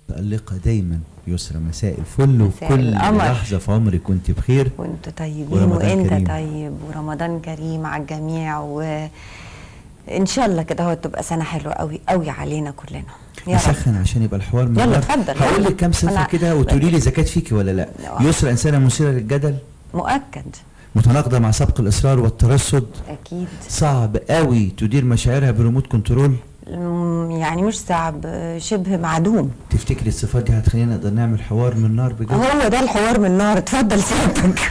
متألقة دايما يسرى، مساء الفل وكل لحظة في عمري كنت بخير وانتوا طيبين وانت طيب ورمضان كريم على الجميع، وان شاء الله كده هو تبقى سنة حلوة قوي قوي علينا كلنا. نسخن عشان يبقى الحوار من يلا اتفضل. هقول لك كام صفة كده وتقولي لي اذا كانت فيكي ولا لا. يسرى انسانة مثيرة للجدل مؤكد، متناقضة مع سبق الإصرار والترصد، أكيد صعب قوي تدير مشاعرها بريموت كنترول، يعني مش صعب، شبه معدوم. تفتكري الصفات دي هتخلينا نقدر نعمل حوار من نار بجد؟ هو ده الحوار من نار، اتفضل سيادتك.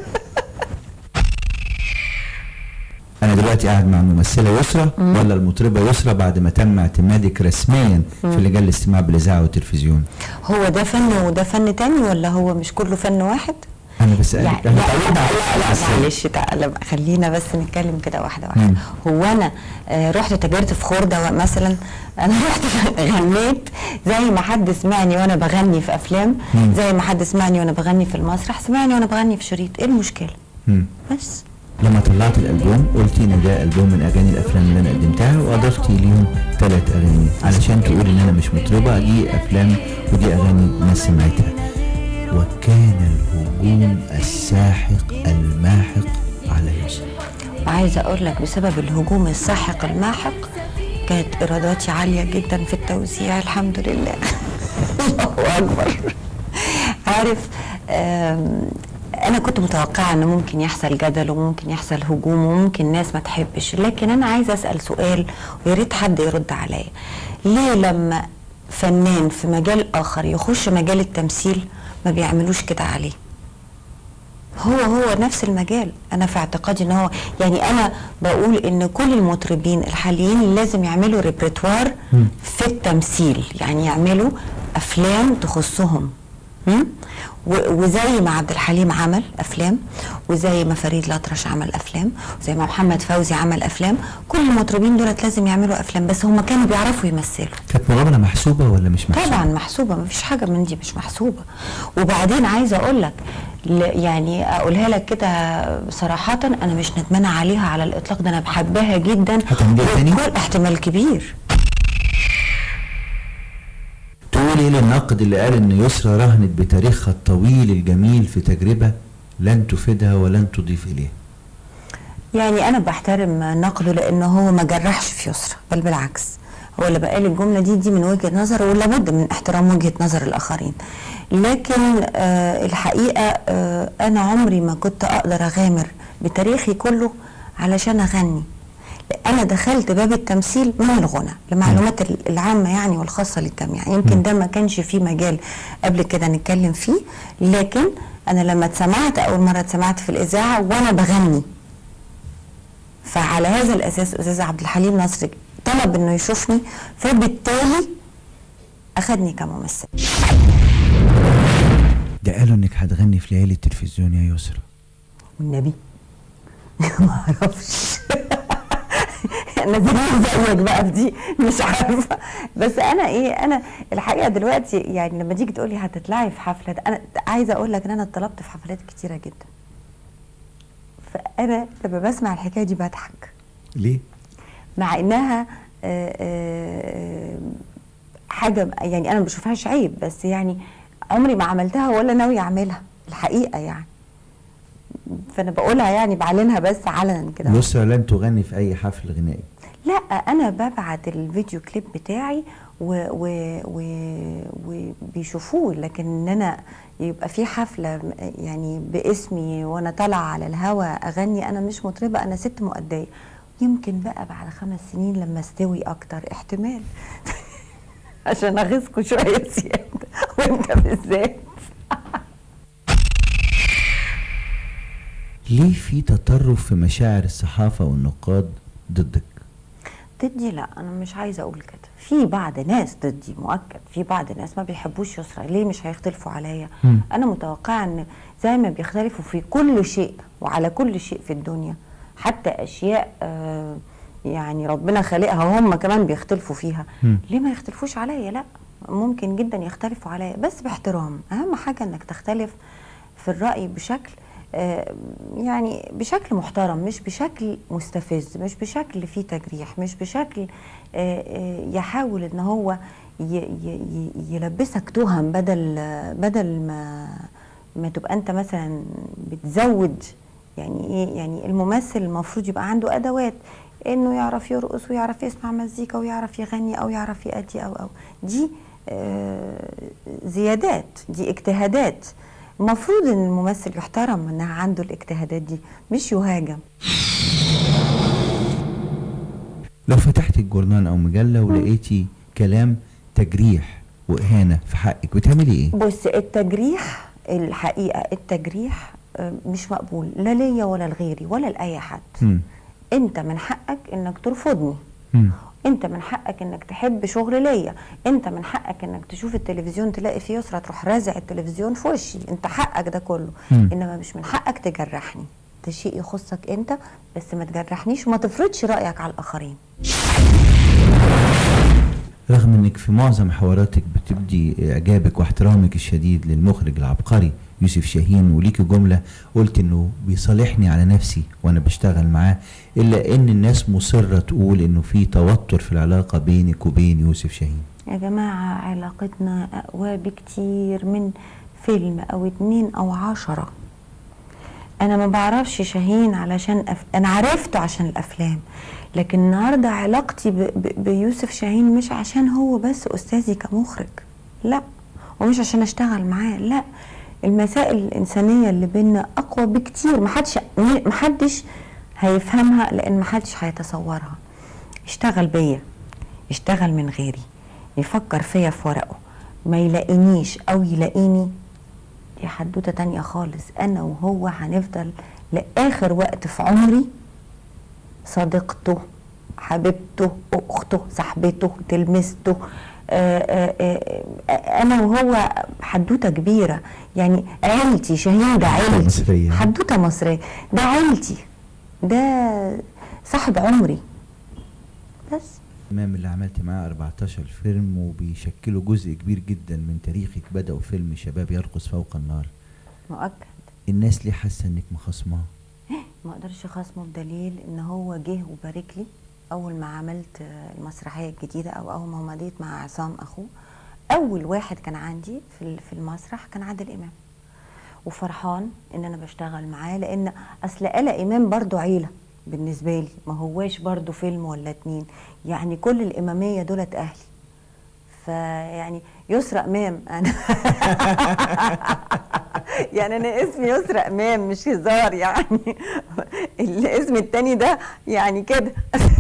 أنا دلوقتي قاعد مع الممثلة يسرى ولا المطربة يسرى بعد ما تم اعتمادك رسميا في لجان الاستماع بالإذاعة والتلفزيون؟ هو ده فن وده فن تاني ولا هو مش كله فن واحد؟ أنا بسألك يعني لا معلش تعالى خلينا بس نتكلم كده واحدة واحدة. هو أنا رحت تاجرت في خردة مثلا، أنا رحت غنيت زي ما حد سمعني وأنا بغني في أفلام، زي ما حد سمعني وأنا بغني في المسرح، سمعني وأنا بغني في شريط، إيه المشكلة؟ بس لما طلعت الألبوم قلتي إن ده ألبوم من أغاني الأفلام اللي أنا قدمتها وأضفتي ليهم 3 أغاني علشان تقولي إن أنا مش مطربة، دي أفلام ودي أغاني ناس سمعتها. وكان الهجوم الساحق الماحق على يسرى. وعايزه اقول لك بسبب الهجوم الساحق الماحق كانت ايراداتي عاليه جدا في التوزيع، الحمد لله. الله اكبر. عارف، انا كنت متوقعه ان ممكن يحصل جدل وممكن يحصل هجوم وممكن ناس ما تحبش، لكن انا عايزه اسال سؤال ويا ريت حد يرد عليا. ليه لما فنان في مجال اخر يخش مجال التمثيل ما بيعملوش كده عليه؟ هو نفس المجال. انا في اعتقادي ان هو، يعني انا بقول ان كل المطربين الحاليين لازم يعملوا ريبرتوار في التمثيل، يعني يعملوا افلام تخصهم. وزي ما عبد الحليم عمل افلام، وزي ما فريد الأطرش عمل افلام، وزي ما محمد فوزي عمل افلام، كل المطربين دولت لازم يعملوا افلام، بس هم كانوا بيعرفوا يمثلوا. كانت مقابله محسوبه ولا مش محسوبه؟ طبعا محسوبه، ما فيش حاجه من دي مش محسوبه. وبعدين عايزه اقول لك، يعني اقولها لك كده صراحه، انا مش ندمانه عليها على الاطلاق، ده انا بحبها جدا. هتعمليها تاني؟ بكل احتمال كبير. تقولي ايه للناقد اللي قال ان يسرى رهنت بتاريخها الطويل الجميل في تجربه لن تفيدها ولن تضيف اليها؟ يعني انا بحترم نقده لانه هو ما جرحش في يسرى، بل بالعكس، هو اللي بقى الجمله دي من وجهه نظر، ولا بد من احترام وجهه نظر الاخرين. لكن الحقيقه انا عمري ما كنت اقدر اغامر بتاريخي كله علشان اغني. أنا دخلت باب التمثيل من الغنى لمعلومات العامة يعني والخاصة للجميع، يمكن ده ما كانش فيه مجال قبل كده نتكلم فيه، لكن أنا لما اتسمعت أول مرة اتسمعت في الإذاعة وأنا بغني، فعلى هذا الأساس أستاذ عبد الحليم نصر طلب إنه يشوفني، فبالتالي أخدني كممثل. ده قالوا إنك هتغني في ليالي التلفزيون يا يسرى. والنبي ما أعرفش. انا زيك بقى في دي مش عارفه، بس انا الحقيقه دلوقتي يعني لما تيجي تقولي هتطلعي في حفله، انا عايزه اقول لك ان انا اتطلبت في حفلات كتيره جدا، فانا لما بسمع الحكايه دي بضحك. ليه؟ مع انها حاجه يعني انا ما بشوفهاش عيب، بس يعني عمري ما عملتها ولا ناوي اعملها الحقيقه يعني، فانا بقولها يعني بعلنها بس علنا كده. يسرى لن تغني في اي حفل غنائي؟ لا، انا ببعت الفيديو كليب بتاعي وبيشوفوه، لكن ان انا يبقى في حفله يعني باسمي وانا طالعه على الهوا اغني، انا مش مطربه، انا ست مؤديه. يمكن بقى بعد 5 سنين لما استوي اكتر احتمال. عشان اغيظكم شويه زياده وانت بالذات. ليه في تطرف في مشاعر الصحافة والنقاد ضدك؟ ضدي؟ لا، أنا مش عايزة أقول كده. في بعض ناس ضدي مؤكد، في بعض ناس ما بيحبوش يسرى، ليه مش هيختلفوا عليا؟ أنا متوقعة إن زي ما بيختلفوا في كل شيء وعلى كل شيء في الدنيا، حتى أشياء يعني ربنا خالقها هم كمان بيختلفوا فيها، ليه ما يختلفوش عليا؟ لا، ممكن جدا يختلفوا عليا، بس باحترام. أهم حاجة إنك تختلف في الرأي بشكل يعني بشكل محترم، مش بشكل مستفز، مش بشكل فيه تجريح، مش بشكل يحاول ان هو يلبسك تهم، بدل ما تبقى انت مثلا بتزود. يعني ايه؟ يعني الممثل المفروض يبقى عنده ادوات انه يعرف يرقص ويعرف يسمع مزيكا ويعرف يغني او يعرف يأدي او دي زيادات، دي اجتهادات. المفروض ان الممثل يحترم انها عنده الاجتهادات دي، مش يهاجم. لو فتحتي الجورنال او مجله ولقيتي كلام تجريح واهانه في حقك بتعملي ايه؟ بص، التجريح الحقيقه التجريح مش مقبول، لا ليا ولا لغيري ولا لاي حد. انت من حقك انك ترفضني. انت من حقك انك تحب شغل ليا. انت من حقك انك تشوف التلفزيون تلاقي فيه يسرى تروح رازع التلفزيون في وشي. انت حقك ده كله. انما مش من حقك تجرحني. ده شيء يخصك انت، بس ما تجرحنيش وما تفرضش رايك على الاخرين. رغم انك في معظم حواراتك بتبدي اعجابك واحترامك الشديد للمخرج العبقري يوسف شاهين، وليكي جمله قلت انه بيصالحني على نفسي وانا بشتغل معاه، الا ان الناس مصره تقول انه في توتر في العلاقه بينك وبين يوسف شاهين. يا جماعه علاقتنا اقوى بكتير من فيلم او 2 أو 10. انا ما بعرفش شاهين علشان انا عرفته عشان الافلام، لكن النهارده علاقتي بيوسف شاهين مش عشان هو بس استاذي كمخرج، لا، ومش عشان اشتغل معاه، لا. المسائل الانسانيه اللي بينا اقوى بكتير، محدش هيفهمها لان محدش هيتصورها. يشتغل بيا، يشتغل من غيري، يفكر فيا في ورقه، ما يلاقينيش او يلاقيني، دي حدوته تانية خالص. انا وهو هنفضل لاخر وقت في عمري صديقته، حبيبته، اخته، صاحبته، تلمسته. انا وهو حدوته كبيره. يعني عيلتي، شاهين ده عيلتي، حدوته مصريه، ده عيلتي، ده صاحب عمري. بس امام اللي عملت معاه 14 فيلم وبيشكلوا جزء كبير جدا من تاريخك، بدأوا فيلم شباب يرقص فوق النار. مؤكد. الناس ليه حاسه انك مخاصماه؟ ما اقدرش اخاصمه بدليل ان هو جه وبارك لي اول ما عملت المسرحيه الجديده، او اول ما مضيت مع عصام اخوه. اول واحد كان عندي في المسرح كان عادل امام، وفرحان ان انا بشتغل معاه، لان اصل آلا امام برضو عيله بالنسبه لي، ما هواش برضو فيلم ولا 2. يعني كل الاماميه دولت اهلي. فيعني يسرى امام انا يعني انا اسمي يسرى امام مش هزار يعني. الاسم التاني ده يعني كده.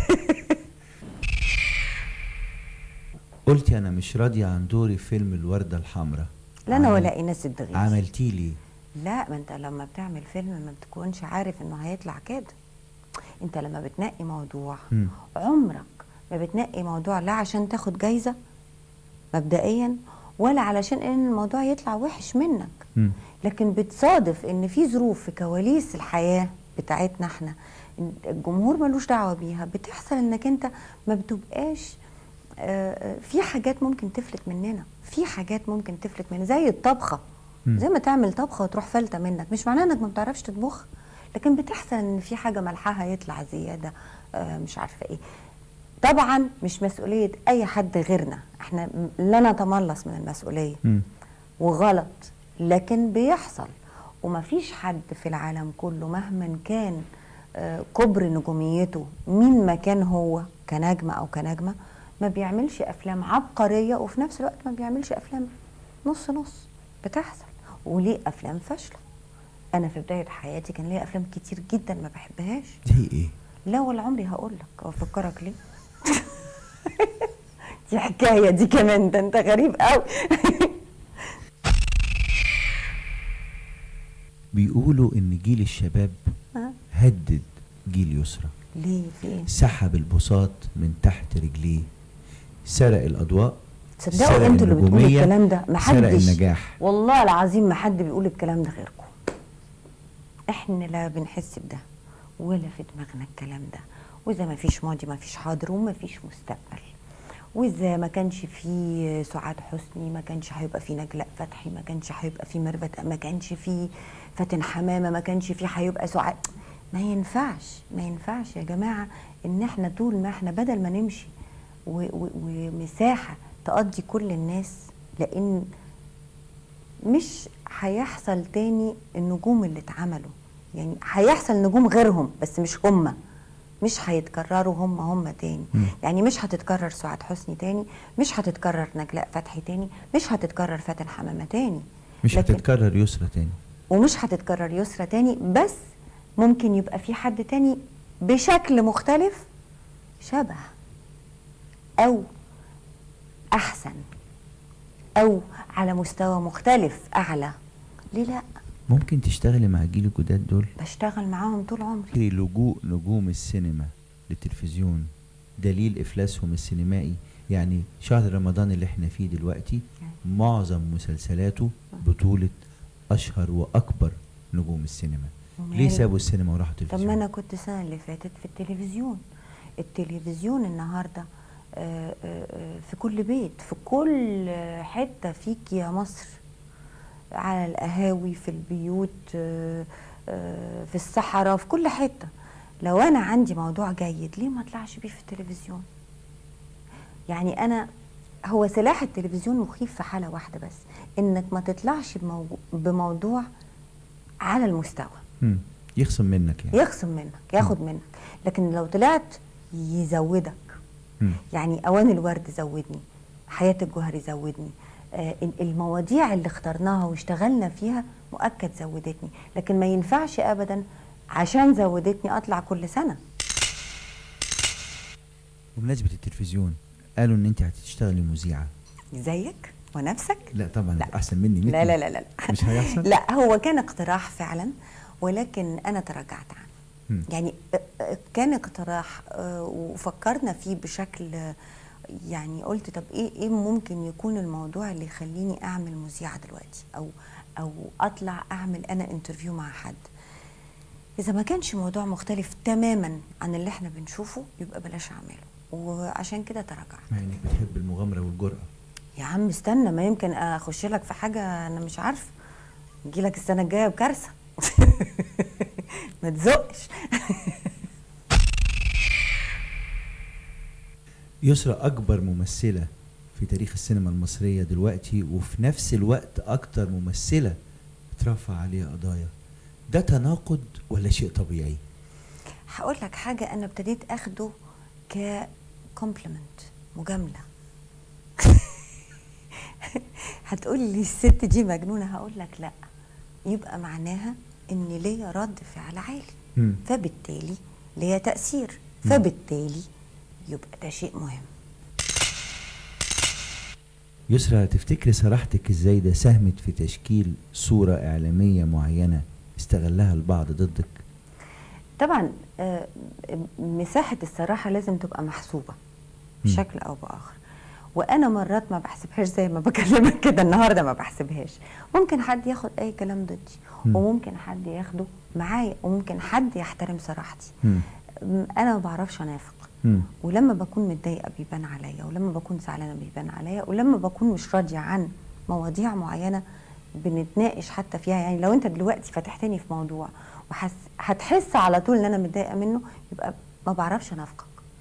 قلتي انا مش راضيه عن دوري في فيلم الورده الحمراء. لا انا ولا ايناس الدغيث. عملتي لي؟ لا، ما انت لما بتعمل فيلم ما بتكونش عارف انه هيطلع كده. انت لما بتنقي موضوع عمرك ما بتنقي موضوع لا عشان تاخد جايزه مبدئيا، ولا علشان ان الموضوع يطلع وحش منك. لكن بتصادف ان في ظروف في كواليس الحياه بتاعتنا احنا الجمهور ملوش دعوه بيها، بتحصل انك انت ما بتبقاش في حاجات ممكن تفلت مننا، في حاجات ممكن تفلت مننا زي الطبخه. زي ما تعمل طبخه وتروح فلته منك، مش معناه انك ما بتعرفش تطبخ، لكن بتحصل ان في حاجه ملحها يطلع زياده، مش عارفه ايه. طبعا مش مسؤوليه اي حد غيرنا، احنا لا نتملص من المسؤوليه وغلط، لكن بيحصل. ومفيش حد في العالم كله مهما كان كبر نجوميته، مين ما كان هو كنجم او كنجمه، ما بيعملش افلام عبقريه وفي نفس الوقت ما بيعملش افلام نص نص. بتحصل، وليه افلام فاشله. انا في بدايه حياتي كان ليا افلام كتير جدا ما بحبهاش. زي ايه؟ لا ولا عمري هقول لك او افكرك ليه. دي حكايه دي كمان، ده انت غريب قوي. بيقولوا ان جيل الشباب هدد جيل يسرى. ليه؟ في ايه؟ سحب البساط من تحت رجليه، سرق الاضواء، تصدقوا انتوا اللي بتقولوا الكلام ده؟ محدش، سرق النجاح. والله العظيم ما حد بيقول الكلام ده غيركم. احنا لا بنحس بده ولا في دماغنا الكلام ده. واذا ما فيش ماضي ما فيش حاضر وما فيش مستقبل. واذا ما كانش في سعاد حسني ما كانش هيبقى في نجلاء فتحي، ما كانش هيبقى في ميرفت، ما كانش في فاتن حمامه، ما كانش في هيبقى سعاد. ما ينفعش، ما ينفعش يا جماعه ان احنا طول ما احنا بدل ما نمشي ومساحه تقضي كل الناس، لان مش هيحصل تاني النجوم اللي اتعملوا. يعني هيحصل نجوم غيرهم بس مش هم، مش هيتكرروا هم تاني. يعني مش هتتكرر سعاد حسني تاني، مش هتتكرر نجلاء فتحي تاني، مش هتتكرر فاتن حمامة تاني، مش هتتكرر يسرى تاني، ومش هتتكرر يسرى تاني. بس ممكن يبقى في حد تاني بشكل مختلف شبه او احسن او على مستوى مختلف اعلى. ليه لا؟ ممكن تشتغلي مع الجيل الجداد دول؟ بشتغل معاهم طول عمري. لجوء نجوم السينما للتلفزيون دليل افلاسهم السينمائي. يعني شهر رمضان اللي احنا فيه دلوقتي معظم مسلسلاته بطولة اشهر واكبر نجوم السينما. ليه سابوا السينما وراحوا التلفزيون؟ طب ما انا كنت السنة اللي فاتت في التلفزيون. التلفزيون النهارده في كل بيت، في كل حتة فيك يا مصر، على القهاوي، في البيوت، في الصحراء، في كل حتة. لو أنا عندي موضوع جيد ليه ما اطلعش بيه في التلفزيون؟ يعني أنا هو سلاح التلفزيون مخيف في حالة واحدة بس، إنك ما تطلعش بموضوع على المستوى. يخصم منك، يعني يخصم منك، ياخد منك. لكن لو طلعت يزودك. يعني أوان الورد زودني، حياة الجوهري زودني، المواضيع اللي اخترناها واشتغلنا فيها مؤكد زودتني. لكن ما ينفعش ابدا عشان زودتني اطلع كل سنه. بمناسبه التلفزيون، قالوا ان انت هتشتغلي مذيعه زيك ونفسك؟ لا طبعا، لا. احسن مني. لا لا لا لا مش هيحصل. لا، هو كان اقتراح فعلا ولكن انا تراجعت عنه. يعني كان اقتراح وفكرنا فيه بشكل، يعني قلت طب ايه ممكن يكون الموضوع اللي يخليني اعمل مذيعه دلوقتي، او اطلع اعمل انا انترفيو مع حد. اذا ما كانش موضوع مختلف تماما عن اللي احنا بنشوفه يبقى بلاش اعمله، وعشان كده تراجعت. مع انك بتحب المغامره والجرأه. يا عم استنى، ما يمكن اخش لك في حاجه انا مش عارفه، يجي لك السنه الجايه بكارثه. ما تزقش. يسرى أكبر ممثلة في تاريخ السينما المصرية دلوقتي، وفي نفس الوقت أكتر ممثلة اترفع عليها قضايا. ده تناقض ولا شيء طبيعي؟ هقول لك حاجة، أنا ابتديت أخده ككومبلمنت، مجاملة. هتقول لي الست دي مجنونة، هقول لك لا، يبقى معناها إن ليا رد فعل عالي، فبالتالي ليا تأثير، فبالتالي يبقى ده شيء مهم. يسرى، تفتكري صراحتك ازاي ده ساهمت في تشكيل صورة إعلامية معينة استغلها البعض ضدك؟ طبعا مساحة الصراحة لازم تبقى محسوبة بشكل أو بآخر، وأنا مرات ما بحسبهاش زي ما بكلمك كده النهاردة، ما بحسبهاش. ممكن حد ياخد أي كلام ضدي، وممكن حد ياخده معايا، وممكن حد يحترم صراحتي. أنا ما بعرفش أنافق، ولما بكون متضايقه بيبان عليا، ولما بكون زعلانه بيبان عليا، ولما بكون مش راضيه عن مواضيع معينه بنتناقش حتى فيها. يعني لو انت دلوقتي فتحتني في موضوع هتحس على طول ان انا متضايقه منه، يبقى ما بعرفش انافقك،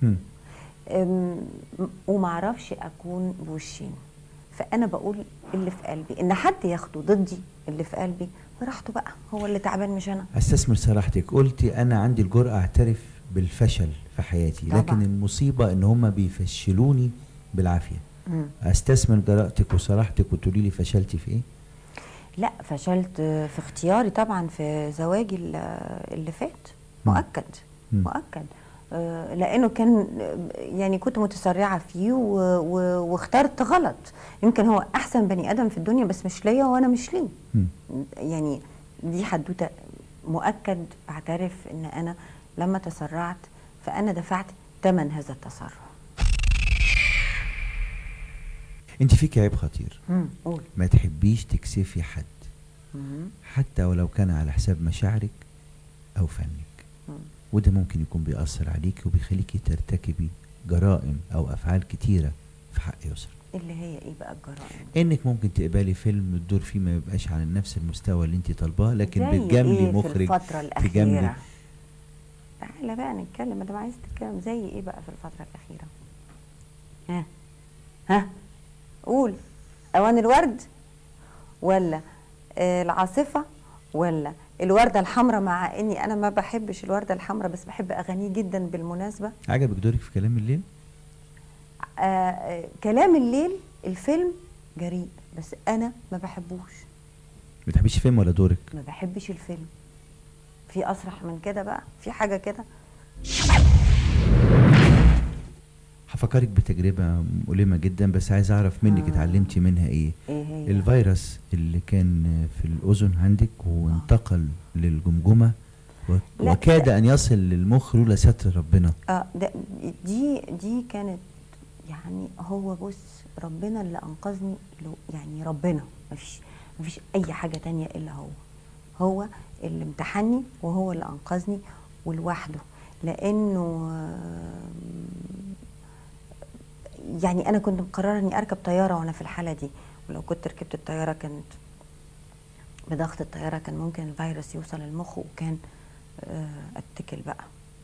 وما اعرفش اكون بوشين. فانا بقول اللي في قلبي، ان حد ياخده ضدي اللي في قلبي براحته بقى، هو اللي تعبان مش انا. استثمر صراحتك، قلتي انا عندي الجرأة اعترف بالفشل في حياتي، طبعا. لكن المصيبة ان هم بيفشلوني بالعافية. استثمر جرأتك وصراحتك وتقولي لي فشلتي في ايه؟ لا، فشلت في اختياري طبعا، في زواجي اللي فات، مؤكد مؤكد. لانه كان يعني كنت متسرعة فيه واخترت غلط. يمكن هو احسن بني ادم في الدنيا بس مش ليا وانا مش ليه. يعني دي حدوتة، مؤكد بعترف ان انا لما تسرعت فأنا دفعت ثمن هذا التسرع. انت فيك عيب خطير، قول. ما تحبيش تكسفي حد، حتى ولو كان على حساب مشاعرك أو فنك. وده ممكن يكون بيأثر عليك وبيخليكي ترتكبي جرائم أو أفعال كتيرة في حق يسرى. اللي هي ايه بقى الجرائم؟ انك ممكن تقبلي فيلم الدور فيه ما يبقاش على نفس المستوى اللي انت طالباه، لكن بتجاملي مخرج في الفترة الأخيرة. تعالى بقى نتكلم، ما عايز تتكلم زي ايه بقى في الفترة الأخيرة؟ ها نقول اوان الورد ولا العاصفه ولا الورده الحمراء، مع اني انا ما بحبش الورده الحمراء بس بحب اغانيه جدا بالمناسبه. عجبك دورك في كلام الليل؟ كلام الليل الفيلم جريء بس انا ما بحبوش. ما بتحبيش فيلم ولا دورك؟ ما بحبش الفيلم. في اصرح من كده بقى؟ في حاجه كده؟ هفكرك بتجربة مؤلمة جدا بس عايز اعرف منك اتعلمتي منها ايه؟ ايه هي؟ الفيروس اللي كان في الاذن عندك وانتقل للجمجمة وكاد ان يصل للمخ لولا ستر ربنا. دي كانت يعني هو بص ربنا اللي انقذني، يعني ربنا مفيش اي حاجة تانية الا هو اللي امتحني وهو اللي انقذني ولوحده. لانه يعني انا كنت مقرره اني اركب طياره وانا في الحاله دي، ولو كنت ركبت الطياره كانت بضغط الطياره كان ممكن الفيروس يوصل للمخ وكان اتكل بقى.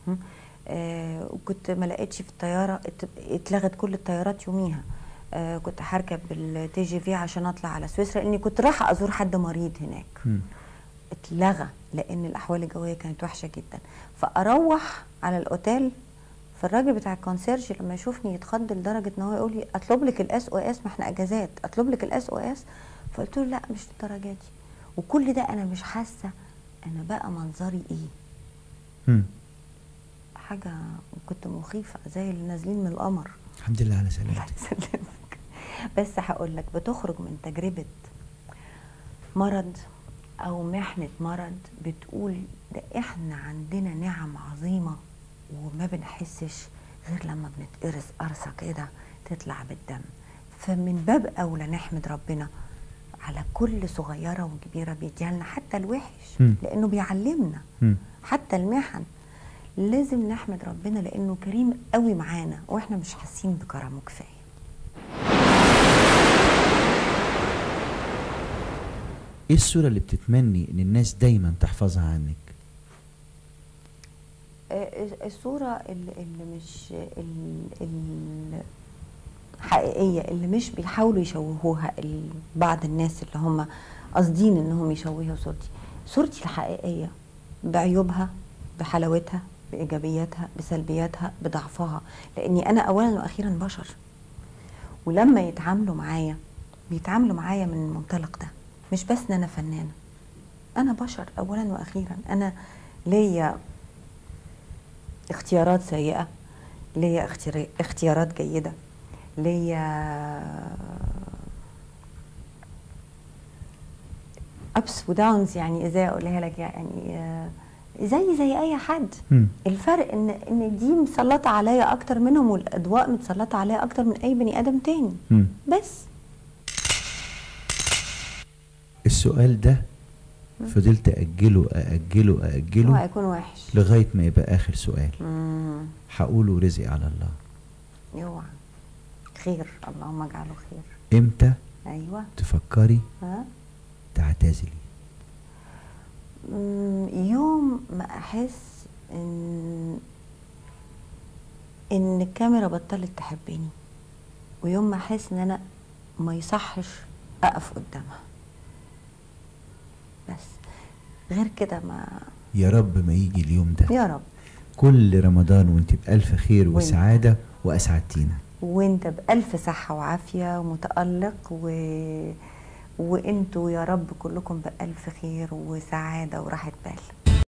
وكنت ما لقيتش في الطياره، اتلغت كل الطيارات يوميها. كنت هركب التي جي في عشان اطلع على سويسرا لاني كنت رايحه ازور حد مريض هناك. اتلغى لان الاحوال الجويه كانت وحشه جدا. فاروح على الاوتيل، فالراجل بتاع الكونسيرج لما يشوفني يتخض لدرجه ان هو يقول لي اطلب لك الاس او اس، ما احنا اجازات، اطلب لك الاس او اس. فقلت له لا مش للدرجه دي. وكل ده انا مش حاسه انا بقى منظري ايه. حاجه كنت مخيفه زي اللي نازلين من القمر. الحمد لله على سلامتك. سلامتك. بس هقول لك بتخرج من تجربه مرض او محنه مرض بتقول ده احنا عندنا نعم عظيمه وما بنحسش غير لما بنتقرص قرصه كده تطلع بالدم. فمن باب اولى نحمد ربنا على كل صغيره وكبيره بيديها لنا، حتى الوحش لانه بيعلمنا. حتى المحن لازم نحمد ربنا لانه كريم قوي معانا واحنا مش حاسين بكرمه كفايه. ايه الصوره اللي بتتمني ان الناس دايما تحفظها عنك؟ الصورة اللي مش الحقيقية، اللي مش بيحاولوا يشوهوها بعض الناس اللي هم قاصدين انهم يشوهوا صورتي الحقيقية بعيوبها، بحلاوتها، بإيجابياتها، بسلبياتها، بضعفها. لأني أنا أولا وأخيرا بشر، ولما يتعاملوا معايا بيتعاملوا معايا من المنطلق ده. مش بس ان أنا فنانة، أنا بشر أولا وأخيرا. أنا ليا اختيارات سيئة، ليا اختيارات جيدة، ليا ups وداونز. يعني ازاي اقولها لك؟ يعني زي اي حد. الفرق ان دي مسلطة عليا اكتر منهم والاضواء متسلطة عليا اكتر من اي بني ادم تاني. بس السؤال ده فضلت أأجله هو هيكون وحش لغاية ما يبقى آخر سؤال. هقوله رزقي على الله. يوعى خير، اللهم اجعله خير. امتى ايوه تفكري تعتزلي؟ يوم ما احس ان الكاميرا بطلت تحبني، ويوم ما احس ان انا ما يصحش اقف قدامها. بس غير كده ما. يا رب ما يجي اليوم ده. يا رب. كل رمضان وانت بألف خير وسعادة وأسعدتينا. وانت بألف صحة وعافية ومتألق وانتوا يا رب كلكم بألف خير وسعادة وراحة بال.